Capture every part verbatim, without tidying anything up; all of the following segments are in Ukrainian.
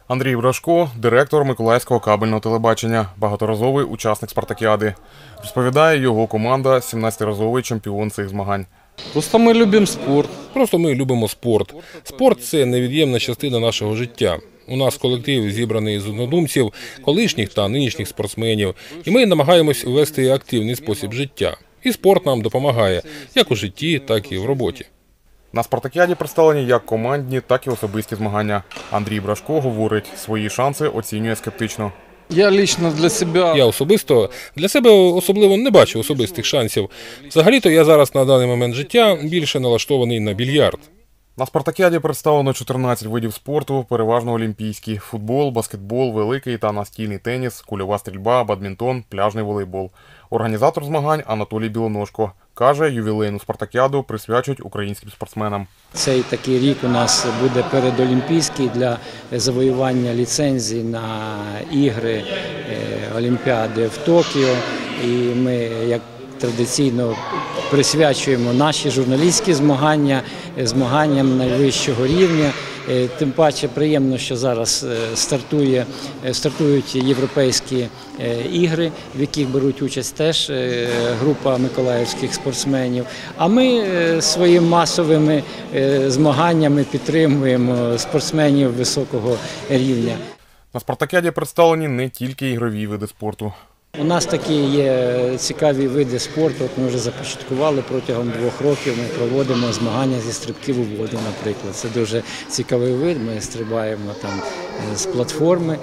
Андрій Брашко – директор Миколаївського кабельного телебачення, багаторазовий учасник спартакіади. Розповідає, його команда – сімнадцятиразовий чемпіон цих змагань. Просто ми любимо спорт. Просто ми любимо спорт. Спорт – це невід'ємна частина нашого життя. У нас колектив зібраний з однодумців, колишніх та нинішніх спортсменів. І ми намагаємось вести активний спосіб життя. І спорт нам допомагає, як у житті, так і в роботі. На спартакіаді представлені як командні, так і особисті змагання. Андрій Брашко говорить, свої шанси оцінює скептично. Я лично для себе... Я особисто для себе особливо не бачу особистих шансів. Взагалі-то я зараз на даний момент життя більше налаштований на більярд. На спартакіаді представлено чотирнадцять видів спорту, переважно олімпійські. Футбол, баскетбол, великий та настільний теніс, кульова стрільба, бадмінтон, пляжний волейбол. Організатор змагань Анатолій Білоножко. Каже, ювілейну спартакіаду присвячують українським спортсменам. Цей такий рік у нас буде передолімпійський для завоювання ліцензій на ігри Олімпіади в Токіо. І ми, як традиційно, присвячуємо наші журналістські змагання, змаганням найвищого рівня. Тим паче приємно, що зараз стартує, стартують європейські ігри, в яких беруть участь теж група миколаївських спортсменів. А ми своїми масовими змаганнями підтримуємо спортсменів високого рівня. На спартакіаді представлені не тільки ігрові види спорту. У нас такі є цікаві види спорту. Ми вже започаткували протягом двох років. Ми проводимо змагання зі стрибків у воду, наприклад. Це дуже цікавий вид. Ми стрибаємо там з платформи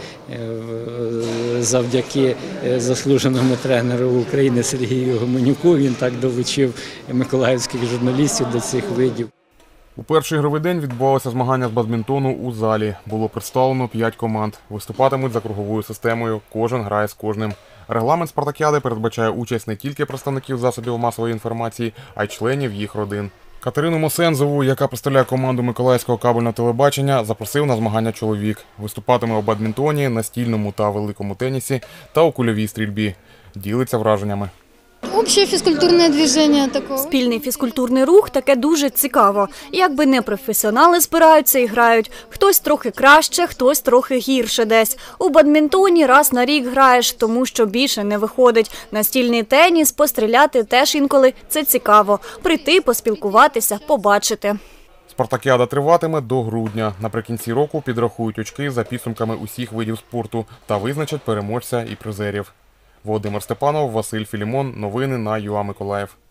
завдяки заслуженому тренеру України Сергію Гоменюку. Він так долучив миколаївських журналістів до цих видів. У перший ігровий день відбувалося змагання з бадмінтону у залі. Було представлено п'ять команд. Виступатимуть за круговою системою. Кожен грає з кожним. Регламент спартакіади передбачає участь не тільки представників засобів масової інформації, а й членів їх родин. Катерину Мосензову, яка представляє команду Миколаївського кабельного телебачення, запросив на змагання чоловік. Виступатиме у бадмінтоні, настільному та великому тенісі та у кульовій стрільбі. Ділиться враженнями. Общее фізкультурне движення такого. Спільний фізкультурний рух – таке дуже цікаво. Якби не професіонали збираються і грають. Хтось трохи краще, хтось трохи гірше десь. У бадмінтоні раз на рік граєш, тому що більше не виходить. Настільний теніс, постріляти теж інколи – це цікаво. Прийти, поспілкуватися, побачити. Спартакіада триватиме до грудня. Наприкінці року підрахують очки за підсумками усіх видів спорту та визначать переможця і призерів. Володимир Степанов, Василь Філімон. Новини на ЮА Миколаїв.